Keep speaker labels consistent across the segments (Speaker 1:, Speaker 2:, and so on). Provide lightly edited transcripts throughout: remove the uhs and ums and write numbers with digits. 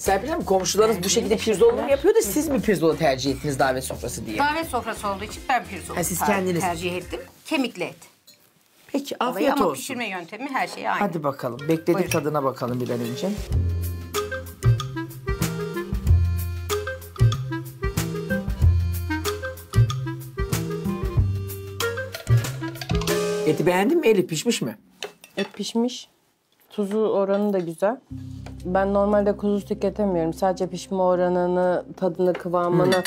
Speaker 1: Serpil Hanım, komşularınız bu şekilde pirzola mı yapıyor da siz mi pirzola tercih ettiniz davet sofrası diye?
Speaker 2: Davet sofrası olduğu için ben pirzola
Speaker 1: Siz kendiniz
Speaker 2: tercih ettim. Kemikli et.
Speaker 1: Peki,
Speaker 2: Olayı
Speaker 1: afiyet
Speaker 2: ama
Speaker 1: olsun.
Speaker 2: pişirme yöntemi her şey aynı.
Speaker 1: Hadi bakalım. Bekledik,
Speaker 2: Buyurun.
Speaker 1: tadına bakalım bir an önce. Eti beğendin mi Elif? Pişmiş mi?
Speaker 3: Et pişmiş. Tuzu oranı da güzel. Ben normalde kuzu tüketemiyorum. Sadece pişme oranını, tadını, kıvamını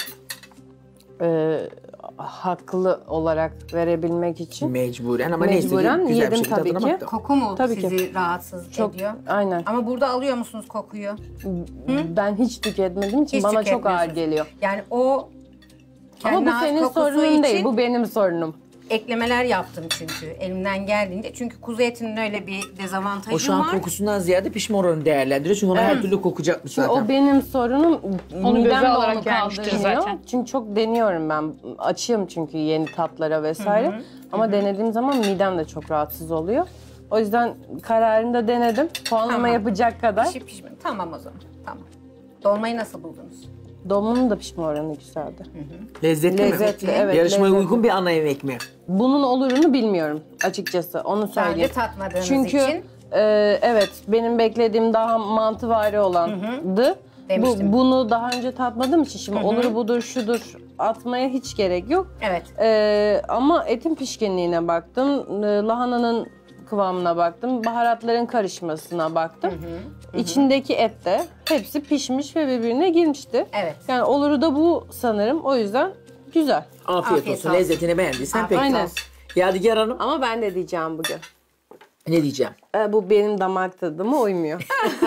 Speaker 3: haklı olarak verebilmek için.
Speaker 1: Mecburen ama
Speaker 3: Mecburen
Speaker 1: neyse güzel bir
Speaker 3: yedim
Speaker 1: şekilde
Speaker 3: tabii
Speaker 1: tadına
Speaker 3: ki.
Speaker 1: baktım.
Speaker 2: Koku mu
Speaker 3: Tabii ki.
Speaker 2: sizi rahatsız
Speaker 3: Çok,
Speaker 2: ediyor?
Speaker 3: aynen.
Speaker 2: Ama burada alıyor musunuz kokuyu?
Speaker 3: Ben hiç tüketmediğim için
Speaker 2: Hiç
Speaker 3: bana çok ağır
Speaker 2: tüketmiyorsunuz.
Speaker 3: geliyor.
Speaker 2: Yani o
Speaker 3: Ama bu
Speaker 2: kendine has
Speaker 3: senin
Speaker 2: kokusu
Speaker 3: sorunun
Speaker 2: için
Speaker 3: değil, bu benim sorunum.
Speaker 2: eklemeler yaptım çünkü elimden geldiğince. Çünkü kuzu etinin öyle bir dezavantajı
Speaker 1: O şu an
Speaker 2: var.
Speaker 1: kokusundan ziyade pişme oranını değerlendiriyor. Çünkü ona her türlü kokacakmış
Speaker 3: Çünkü
Speaker 1: zaten.
Speaker 3: o benim sorunum.
Speaker 4: Onu göze
Speaker 3: Midem de
Speaker 4: alarak
Speaker 3: onu
Speaker 4: gelmiştir
Speaker 3: kaldırmıyor.
Speaker 4: zaten.
Speaker 3: Çünkü çok deniyorum ben. Açığım çünkü yeni tatlara vesaire. Ama denediğim zaman midem de çok rahatsız oluyor. O yüzden kararında denedim. Puanlama
Speaker 2: Tamam.
Speaker 3: yapacak kadar.
Speaker 2: Pişip pişmedi. Tamam o zaman. Tamam. Dolmayı nasıl buldunuz?
Speaker 3: Dolmanın da pişme oranı güzeldi.
Speaker 1: Lezzetli,
Speaker 3: Lezzetli,
Speaker 1: mi?
Speaker 3: evet,
Speaker 1: Yarışmaya
Speaker 3: lezzetli.
Speaker 1: uygun bir ana yemek mi?
Speaker 3: Bunun olurunu bilmiyorum açıkçası. Onu
Speaker 2: Daha önce
Speaker 3: söyleyeyim.
Speaker 2: tatmadığınız
Speaker 3: Çünkü
Speaker 2: için.
Speaker 3: evet, benim beklediğim daha mantıvari olandı.
Speaker 2: Demiştim.
Speaker 3: Bunu daha önce tatmadığım için şimdi oluru budur şudur atmaya hiç gerek yok.
Speaker 2: Evet.
Speaker 3: Ama etin pişkinliğine baktım, lahananın kıvamına baktım, baharatların karışmasına baktım. İçindeki et de hepsi pişmiş ve birbirine girmişti.
Speaker 2: Evet.
Speaker 3: Yani oluru da bu sanırım, o yüzden güzel.
Speaker 1: Afiyet,
Speaker 2: Afiyet
Speaker 1: olsun.
Speaker 2: olsun.
Speaker 1: Lezzetini beğendiysen
Speaker 2: Afiyet
Speaker 1: peki.
Speaker 3: Aynen.
Speaker 1: Yadigar Hanım,
Speaker 3: Ama ben de diyeceğim bugün.
Speaker 1: ne diyeceğim?
Speaker 3: Bu benim damak tadıma uymuyor.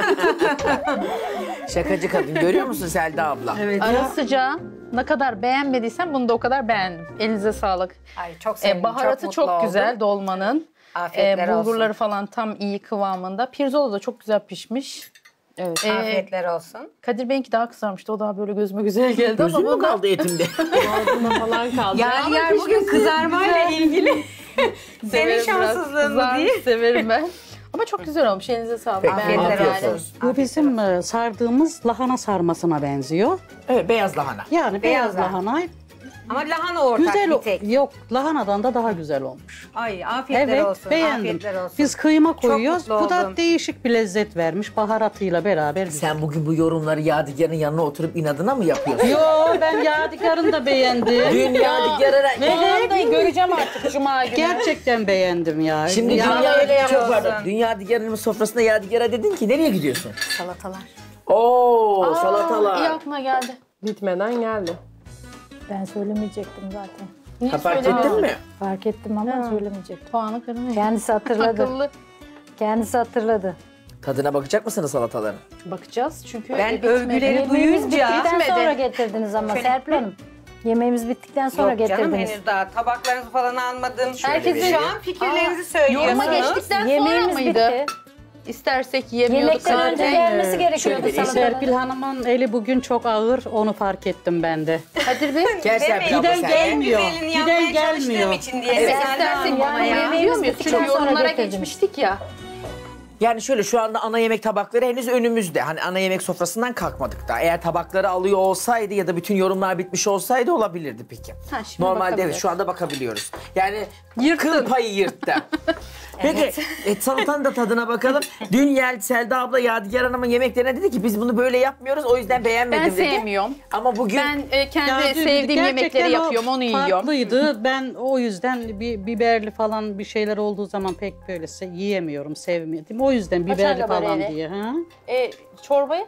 Speaker 1: Şakacı kadın, görüyor musun Selda abla?
Speaker 5: Evet.
Speaker 4: Ara sıcağı ne kadar beğenmediysen bunu da o kadar beğendim. Elinize sağlık.
Speaker 2: Ay çok sevindim.
Speaker 4: Baharatı
Speaker 2: mutlu
Speaker 4: çok
Speaker 2: oldum.
Speaker 4: güzel dolmanın.
Speaker 2: Afiyetler
Speaker 4: Bulgurları
Speaker 2: olsun.
Speaker 4: falan tam iyi kıvamında. Pirzola da çok güzel pişmiş.
Speaker 3: Evet.
Speaker 2: Afiyetler olsun.
Speaker 4: Kadir Bey'inki daha kızarmıştı. O daha böyle gözüme güzel geldi
Speaker 1: Gözün
Speaker 4: ama
Speaker 1: mü
Speaker 4: bu da
Speaker 1: kaldı etimde?
Speaker 3: Boğazıma falan kaldı.
Speaker 2: Yani yer bugün kızarmayla ilgili. Senin
Speaker 4: severim biraz.
Speaker 2: şanssızlığın mı
Speaker 4: Kızarmış
Speaker 2: diye.
Speaker 4: severim ben. Ama çok güzel olmuş. Elinize sağlık.
Speaker 1: Peki,
Speaker 4: Beğendim
Speaker 2: afiyet
Speaker 4: yani.
Speaker 1: olsun.
Speaker 5: Bu bizim sardığımız lahana sarmasına benziyor.
Speaker 1: Evet, beyaz lahana.
Speaker 5: Yani
Speaker 2: Beyaz
Speaker 5: beyaz lahana.
Speaker 2: Ama lahana ortak
Speaker 5: Güzel
Speaker 2: bir tek.
Speaker 5: yok, lahanadan da daha güzel olmuş.
Speaker 2: Ay afiyetler
Speaker 5: Evet,
Speaker 2: olsun.
Speaker 5: beğendim.
Speaker 2: Afiyetler olsun.
Speaker 5: Biz kıyma koyuyoruz.
Speaker 2: mutlu
Speaker 5: Bu da
Speaker 2: oldum.
Speaker 5: değişik bir lezzet vermiş. Baharatıyla beraber güzel.
Speaker 1: Sen bugün bu yorumları Yadigar'ın yanına oturup inadına mı yapıyorsun?
Speaker 5: Yo, ben Yadigar'ın da beğendim.
Speaker 1: Dün Yadigar'a...
Speaker 4: Puanı göreceğim artık Cuma günü.
Speaker 5: Gerçekten beğendim ya.
Speaker 1: Şimdi
Speaker 2: Ya
Speaker 1: dünya,
Speaker 2: öyle
Speaker 1: çok
Speaker 2: yapıyorsun.
Speaker 1: pardon. Dünya Yadigar'ın sofrasında Yadigar'a dedin ki nereye gidiyorsun?
Speaker 2: Salatalar.
Speaker 1: Oo,
Speaker 4: İyi
Speaker 1: salatalar.
Speaker 4: aklıma geldi.
Speaker 3: Bitmeden geldi.
Speaker 6: Ben söylemeyecektim zaten.
Speaker 4: Niye
Speaker 1: Fark
Speaker 4: söylemiyorsun?
Speaker 1: ettin mi?
Speaker 6: Fark ettim ama söylemeyecektim.
Speaker 4: Puanı kırmıyor.
Speaker 6: Kendisi hatırladı.
Speaker 4: Akıllı.
Speaker 6: Kendisi hatırladı.
Speaker 1: Tadına bakacak mısınız salataların?
Speaker 4: Bakacağız çünkü
Speaker 2: Ben
Speaker 4: bitmedi.
Speaker 2: övgüleri
Speaker 6: Yemeğimiz
Speaker 2: duyunca...
Speaker 6: bittikten
Speaker 4: Bitmedi.
Speaker 6: sonra getirdiniz ama Serpil Hanım. Yemeğimiz bittikten sonra
Speaker 2: Yok canım
Speaker 6: getirdiniz.
Speaker 2: henüz daha tabaklarınızı falan almadım.
Speaker 4: Herkesin
Speaker 2: Şu an fikirlerinizi söylüyorsunuz.
Speaker 4: Yoruma geçtikten sonra
Speaker 6: Yemeğimiz
Speaker 4: mıydı?
Speaker 6: bitti.
Speaker 4: İstersek yemiyorduk
Speaker 6: Yemekten
Speaker 4: zaten.
Speaker 6: önce gelmesi gerekiyordu
Speaker 1: Şöyle bir
Speaker 6: salataların.
Speaker 5: Serpil Hanım'ın eli bugün çok ağır. Onu fark ettim ben de.
Speaker 4: Kadir Bey.
Speaker 1: Gel Serpil abla
Speaker 5: Giden
Speaker 1: sen.
Speaker 5: gelmiyor.
Speaker 2: En güzelini
Speaker 5: Giden
Speaker 2: yapmaya çalıştığım
Speaker 5: gelmiyor.
Speaker 2: için diye.
Speaker 4: Evet,
Speaker 2: Selda
Speaker 4: istersek
Speaker 2: Hanım
Speaker 4: bana
Speaker 2: bana ya.
Speaker 6: yemeğimiz
Speaker 4: diyor muyuz?
Speaker 6: bittikten
Speaker 4: Çünkü
Speaker 6: sonra
Speaker 4: yorumlara
Speaker 6: getirdiniz.
Speaker 4: geçmiştik ya.
Speaker 1: Yani şöyle, şu anda ana yemek tabakları henüz önümüzde. Hani ana yemek sofrasından kalkmadık da. Eğer tabakları alıyor olsaydı ya da bütün yorumlar bitmiş olsaydı olabilirdi peki.
Speaker 4: Ha, şimdi
Speaker 1: Normalde evet,
Speaker 4: bakabiliriz.
Speaker 1: şu anda bakabiliyoruz. Yani
Speaker 4: Yırttın.
Speaker 1: kıl payı yırttı. Peki salatanın da tadına bakalım. Dün Selda abla Yadigar Hanım'ın yemeklerine dedi ki biz bunu böyle yapmıyoruz, o yüzden beğenmedim
Speaker 4: Ben
Speaker 1: dedi.
Speaker 4: sevmiyorum.
Speaker 1: Ama bugün
Speaker 4: Ben kendi
Speaker 5: Ya dün
Speaker 4: sevdiğim
Speaker 5: gerçekten
Speaker 4: yemekleri
Speaker 5: o
Speaker 4: yapıyorum, onu yiyorum.
Speaker 5: Farklıydı. Ben o yüzden biberli falan bir şeyler olduğu zaman pek böyle yiyemiyorum, sevmedim. O yüzden biberli
Speaker 4: Kaçarga
Speaker 5: falan
Speaker 4: böreği.
Speaker 5: diye. Ha?
Speaker 4: Çorbayı?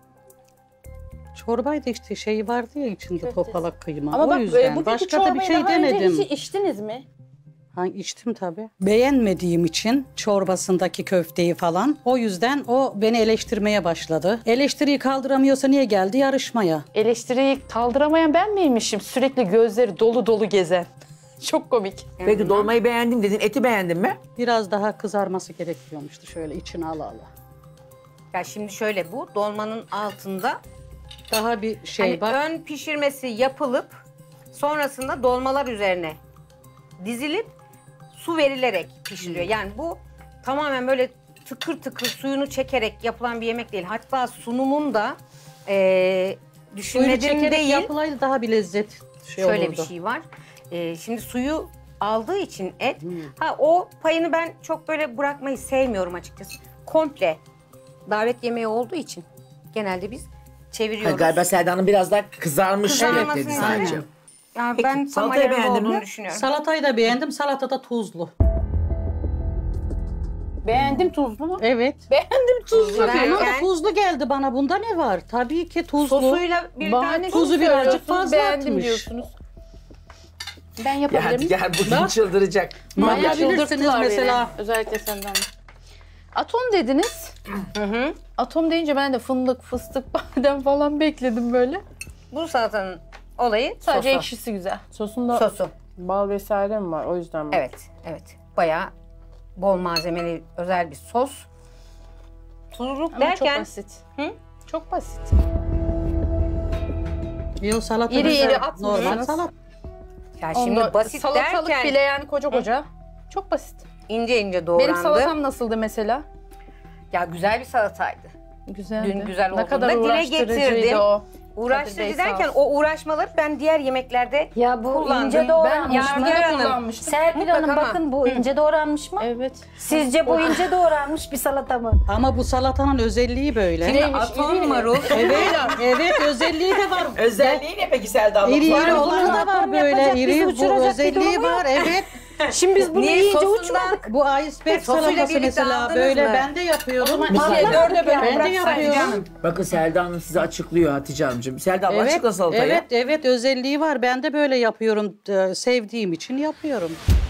Speaker 5: Çorbaydı işte şey vardı ya içinde topalak kıyma.
Speaker 4: Ama
Speaker 5: o
Speaker 4: bak
Speaker 5: yüzden.
Speaker 4: buradaki
Speaker 5: Başka da bir
Speaker 4: çorbayı
Speaker 5: şey
Speaker 4: daha önce
Speaker 5: denedim.
Speaker 4: hiç içtiniz mi?
Speaker 5: Ha, içtim tabii. Beğenmediğim için çorbasındaki köfteyi falan. O yüzden o beni eleştirmeye başladı. Eleştiriyi kaldıramıyorsa niye geldi yarışmaya?
Speaker 4: Eleştiriyi kaldıramayan ben miymişim? Sürekli gözleri dolu dolu gezen. Çok komik.
Speaker 1: peki dolmayı beğendim dedin, eti beğendin mi?
Speaker 5: Biraz daha kızarması gerekiyormuştu şöyle içine ala ala.
Speaker 2: Ya şimdi şöyle, bu dolmanın altında
Speaker 5: Daha bir şey
Speaker 2: hani
Speaker 5: var.
Speaker 2: ön pişirmesi yapılıp sonrasında dolmalar üzerine dizilip su verilerek pişiriyor. Yani bu tamamen böyle tıkır tıkır suyunu çekerek yapılan bir yemek değil. Hatta sunumunda
Speaker 5: Suyunu
Speaker 2: düşünmedim
Speaker 5: çekerek
Speaker 2: değil.
Speaker 5: yapılaydı daha bir lezzet
Speaker 2: Şöyle
Speaker 5: olurdu.
Speaker 2: bir şey var. Şimdi suyu aldığı için et, o payını ben çok böyle bırakmayı sevmiyorum açıkçası. Komple davet yemeği olduğu için genelde biz çeviriyoruz.
Speaker 1: Galiba Selda Hanım biraz daha kızarmış
Speaker 2: Kızarmasını
Speaker 1: dedi sadece.
Speaker 2: istedim. Yani
Speaker 1: Peki,
Speaker 2: ben tam
Speaker 1: salatayı
Speaker 2: ayarında
Speaker 1: beğendin
Speaker 2: olduğunu
Speaker 1: mi?
Speaker 2: düşünüyorum.
Speaker 5: Salatayı da beğendim. Salata da tuzlu.
Speaker 4: Beğendim, tuzlu mu?
Speaker 5: Evet.
Speaker 4: Beğendim, tuzlu
Speaker 5: Bana
Speaker 4: diyor.
Speaker 5: da tuzlu geldi bana. Bunda ne var? Tabii ki tuzlu.
Speaker 2: Sosuyla birlikte
Speaker 4: Bahane
Speaker 5: Tuzu birazcık
Speaker 4: söylüyorsunuz,
Speaker 5: fazla
Speaker 4: beğendim
Speaker 5: atmış.
Speaker 4: diyorsunuz. Ben
Speaker 1: Ya
Speaker 4: yapabilir
Speaker 1: hadi
Speaker 4: miyim?
Speaker 1: gel bugün çıldıracak.
Speaker 4: Bayağı
Speaker 5: Yapabilirsiniz
Speaker 4: çıldırttılar
Speaker 5: mesela.
Speaker 4: beni. Özellikle senden. Atom dediniz. Atom deyince ben de fındık, fıstık, badem falan bekledim böyle.
Speaker 2: bu salatanın olayı
Speaker 4: Sadece
Speaker 2: sosu.
Speaker 4: ekşisi güzel. Sosunda
Speaker 2: Sosu.
Speaker 3: Bal vesaire mi var o yüzden mi?
Speaker 2: Evet, evet. Bayağı bol malzemeli özel bir sos. Tuzluluk
Speaker 4: Ama çok
Speaker 2: derken
Speaker 4: basit. Çok basit.
Speaker 5: Yok salata
Speaker 4: İri
Speaker 5: güzel.
Speaker 4: iri atmışsınız.
Speaker 5: Normal salat.
Speaker 2: ya şimdi
Speaker 4: Onda
Speaker 2: basit
Speaker 4: salatalık
Speaker 2: derken
Speaker 4: bile yani koca koca. Çok basit.
Speaker 2: ince ince doğrandı.
Speaker 4: Benim salatam nasıldı mesela?
Speaker 2: Ya güzel bir salataydı.
Speaker 4: Güzeldi.
Speaker 2: Dün güzel
Speaker 4: Ne
Speaker 2: olduğunda
Speaker 4: kadar
Speaker 2: dile
Speaker 4: uğraştırıcıydı
Speaker 2: getirdim.
Speaker 4: o.
Speaker 2: Uğraştırıcı
Speaker 4: Kadir Bey sağ
Speaker 2: derken
Speaker 4: olsun.
Speaker 2: o uğraşmaları ben diğer yemeklerde
Speaker 6: Ya bu
Speaker 2: kullandım.
Speaker 6: ince
Speaker 4: Ben
Speaker 6: doğranmış
Speaker 2: Yadigar
Speaker 6: mı?
Speaker 4: yargıda
Speaker 2: Hanım.
Speaker 4: kullanmıştım.
Speaker 6: Serpil
Speaker 2: Mutlaka
Speaker 6: Hanım
Speaker 2: ama.
Speaker 6: bakın bu ince doğranmış mı?
Speaker 4: Evet.
Speaker 6: Sizce bu ince doğranmış bir salata mı?
Speaker 5: Ama bu salatanın özelliği böyle.
Speaker 4: Neymiş,
Speaker 2: atom
Speaker 4: iri
Speaker 2: marul.
Speaker 5: Evet, evet özelliği de var.
Speaker 1: Özelliği ne peki Selda Hanım?
Speaker 5: İri iri
Speaker 6: Var,
Speaker 5: olanı da var
Speaker 6: atom
Speaker 5: böyle.
Speaker 6: yapacak, bizi
Speaker 5: İri bu
Speaker 6: uçuracak bir
Speaker 5: özelliği
Speaker 6: durumu yok.
Speaker 5: var. Evet.
Speaker 6: Şimdi biz bunu
Speaker 2: Niye
Speaker 6: yiyince
Speaker 2: sosundan-
Speaker 6: uçmadık.
Speaker 5: Bu iceberg
Speaker 2: Sosuyla
Speaker 5: salatası
Speaker 2: birlikte
Speaker 5: mesela
Speaker 2: aldınız
Speaker 5: böyle
Speaker 2: mı?
Speaker 5: ben de yapıyorum.
Speaker 4: İkiye dörde böyle
Speaker 5: Ben de
Speaker 4: bıraksaydın.
Speaker 5: yapıyorum.
Speaker 1: Bakın Selda Hanım size açıklıyor Hatice Hanımcığım. Selda abla
Speaker 5: Evet,
Speaker 1: açıkla salatayı.
Speaker 5: evet, evet özelliği var. Ben de böyle yapıyorum. Sevdiğim için yapıyorum.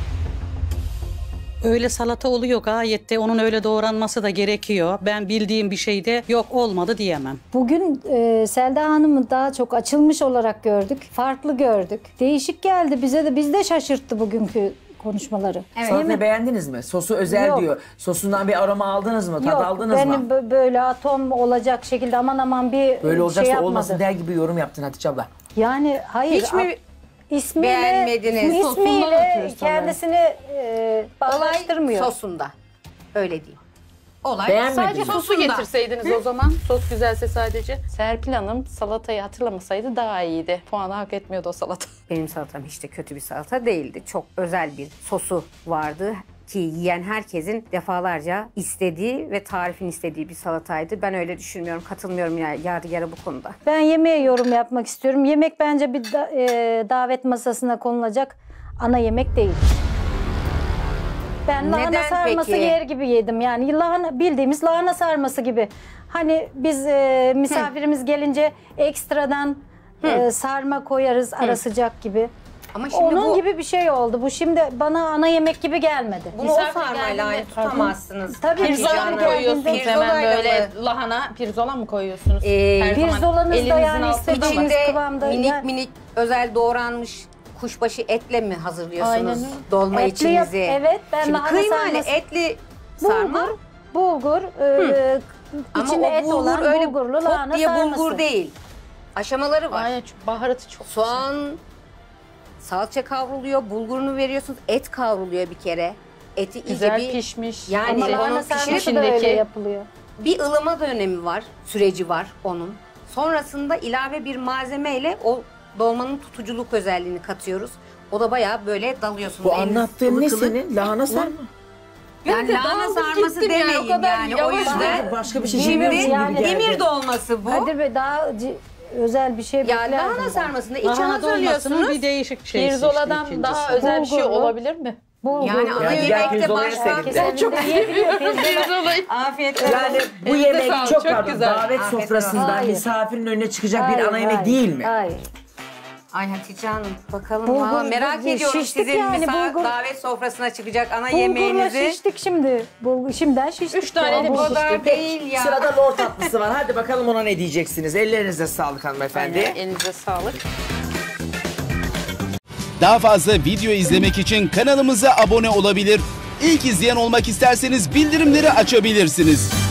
Speaker 5: Öyle salata oluyor gayet de onun öyle doğranması da gerekiyor. Ben bildiğim bir şeyde yok olmadı diyemem.
Speaker 6: Bugün Selda Hanım'ı daha çok açılmış olarak gördük. Farklı gördük. Değişik geldi bize de. Biz de şaşırttı bugünkü konuşmaları.
Speaker 1: Salatayı beğendiniz mi? Sosu özel
Speaker 6: Yok.
Speaker 1: diyor. Sosundan bir aroma aldınız mı? Tad
Speaker 6: Yok,
Speaker 1: aldınız
Speaker 6: benim
Speaker 1: mı?
Speaker 6: böyle atom olacak şekilde aman aman bir
Speaker 1: Böyle olacaksa
Speaker 6: şey
Speaker 1: olmasın
Speaker 6: yapmadı.
Speaker 1: der gibi yorum yaptın Hatice abla.
Speaker 6: Yani hayır.
Speaker 2: Hiç mi
Speaker 6: ismiyle,
Speaker 2: beğenmediniz?
Speaker 4: Sosundan
Speaker 6: ismiyle
Speaker 4: atıyoruz sana.
Speaker 6: kendisini
Speaker 2: olay
Speaker 6: bağdaştırmıyor.
Speaker 2: sosunda. Öyle diyeyim. Olay
Speaker 1: Beğenmediniz.
Speaker 4: Sadece sosu
Speaker 2: Sosunda.
Speaker 4: getirseydiniz o zaman. Sos güzelse sadece. Serpil Hanım salatayı hatırlamasaydı daha iyiydi. Puanı hak etmiyordu o salata.
Speaker 2: Benim salatam hiç de kötü bir salata değildi. Çok özel bir sosu vardı ki yiyen herkesin defalarca istediği ve tarifin istediği bir salataydı. Ben öyle düşünmüyorum, katılmıyorum ya Yadigar'a bu konuda.
Speaker 6: Ben yemeğe yorum yapmak istiyorum. Yemek bence bir davet masasına konulacak ana yemek değil. Ben lahana
Speaker 2: Neden
Speaker 6: sarması
Speaker 2: peki?
Speaker 6: yer gibi yedim. Yani lahana, bildiğimiz lahana sarması gibi. Hani biz misafirimiz gelince ekstradan sarma koyarız ara sıcak gibi.
Speaker 2: Ama şimdi
Speaker 6: Onun
Speaker 2: bu,
Speaker 6: gibi bir şey oldu. Bu şimdi bana ana yemek gibi gelmedi.
Speaker 2: bunu o
Speaker 4: Misafir
Speaker 2: sarmayla
Speaker 4: geldiğinde-
Speaker 2: aynı tutamazsınız.
Speaker 6: Tabii
Speaker 2: Hatice
Speaker 4: Pirzola
Speaker 2: Hanım.
Speaker 4: mı
Speaker 6: geldiğinde-
Speaker 4: koyuyorsunuz hemen
Speaker 2: Pirzolayla
Speaker 4: böyle
Speaker 2: mı?
Speaker 4: lahana pirzola mı koyuyorsunuz?
Speaker 2: Ee,
Speaker 4: Her zaman
Speaker 6: pirzolanız da
Speaker 4: elinizin
Speaker 6: yani
Speaker 4: altında mı?
Speaker 6: istediğiniz
Speaker 2: İçinde
Speaker 6: kıvamda.
Speaker 2: minik
Speaker 6: Yani-
Speaker 2: minik özel doğranmış kuşbaşı etle mi hazırlıyorsunuz
Speaker 4: Aynen öyle.
Speaker 2: dolma
Speaker 6: Etli yap-
Speaker 2: içinizi?
Speaker 6: evet, ben
Speaker 2: Şimdi
Speaker 6: lahana
Speaker 2: kıymalı
Speaker 6: sarması-
Speaker 2: etli sarma
Speaker 6: Bulgur,
Speaker 2: ama
Speaker 6: içinde
Speaker 2: o
Speaker 6: et
Speaker 2: bulgur
Speaker 6: olan
Speaker 2: öyle
Speaker 6: bulgurlu
Speaker 2: top
Speaker 6: lahana
Speaker 2: diye
Speaker 6: sarması.
Speaker 2: bulgur değil. Aşamaları var.
Speaker 4: Aynen çok baharatı çok.
Speaker 2: Soğan, salça kavruluyor, bulgurunu veriyorsunuz, et kavruluyor bir kere. Eti iyice
Speaker 4: Güzel
Speaker 2: bir
Speaker 4: pişmiş.
Speaker 2: yani
Speaker 6: Ama
Speaker 2: onun
Speaker 6: lahana
Speaker 2: pişirip
Speaker 6: sarması da öyle
Speaker 4: içindeki-
Speaker 6: yapılıyor.
Speaker 2: bir ılıma dönemi var, süreci var onun. Sonrasında ilave bir malzemeyle o dolmanın tutuculuk özelliğini katıyoruz. O da bayağı böyle dalıyorsunuz.
Speaker 1: Bu
Speaker 2: eliniz
Speaker 1: anlattığın ne
Speaker 2: ılık ılık.
Speaker 1: senin? Lahana sarma.
Speaker 2: Yani lahana
Speaker 4: daldım
Speaker 2: sarması
Speaker 4: gittim yani,
Speaker 2: demeyin
Speaker 4: o kadar
Speaker 2: yani o
Speaker 4: yavaş
Speaker 2: yüzden.
Speaker 1: Başka bir şey
Speaker 2: Şimdi
Speaker 1: bilmiyorum
Speaker 6: yani.
Speaker 1: gibi geldi.
Speaker 2: demir dolması bu.
Speaker 6: Kadir Bey daha özel bir şey
Speaker 2: Ya
Speaker 6: beklerdim
Speaker 2: lahana
Speaker 6: ben.
Speaker 2: sarmasında içi
Speaker 5: Lahana dolmasının
Speaker 2: hazırlıyorsunuz.
Speaker 5: bir değişik şey.
Speaker 4: Pirzoladan daha özel bir şey
Speaker 6: Bulgurlu.
Speaker 4: olabilir mi?
Speaker 6: Bulgur.
Speaker 2: Yani ana
Speaker 1: Yani diğer
Speaker 2: yemekte
Speaker 1: pirzolayı
Speaker 2: başka.
Speaker 1: sevdim.
Speaker 6: Ben çok yiyebiliyor.
Speaker 4: Pirzolayı.
Speaker 2: Afiyet
Speaker 1: Yani bu
Speaker 4: Elinize
Speaker 1: yemek
Speaker 4: sağlık,
Speaker 1: çok
Speaker 4: çok
Speaker 1: pardon,
Speaker 4: güzel.
Speaker 1: davet
Speaker 2: Afiyet
Speaker 1: sofrasında
Speaker 6: olsun.
Speaker 1: misafirin önüne çıkacak bir ana yemek değil mi?
Speaker 6: Hayır.
Speaker 2: Ay Hatice Hanım bakalım
Speaker 6: Bulgur-
Speaker 2: valla merak
Speaker 6: bulgur-
Speaker 2: ediyorum
Speaker 6: şiştik
Speaker 2: sizin
Speaker 6: yani, bulgur-
Speaker 2: davet sofrasına çıkacak ana
Speaker 6: Bulgurla
Speaker 2: yemeğinizi.
Speaker 6: şiştik şimdi. Şimdiden şiştik.
Speaker 4: 3 tane de
Speaker 6: Ya,
Speaker 2: O
Speaker 4: bir
Speaker 6: bulgur.
Speaker 2: kadar değil ya.
Speaker 1: Sırada lor tatlısı var. Hadi bakalım ona ne diyeceksiniz. Ellerinize sağlık hanımefendi.
Speaker 4: Elinize sağlık.
Speaker 7: Daha fazla video izlemek için kanalımıza abone olabilir. İlk izleyen olmak isterseniz bildirimleri açabilirsiniz.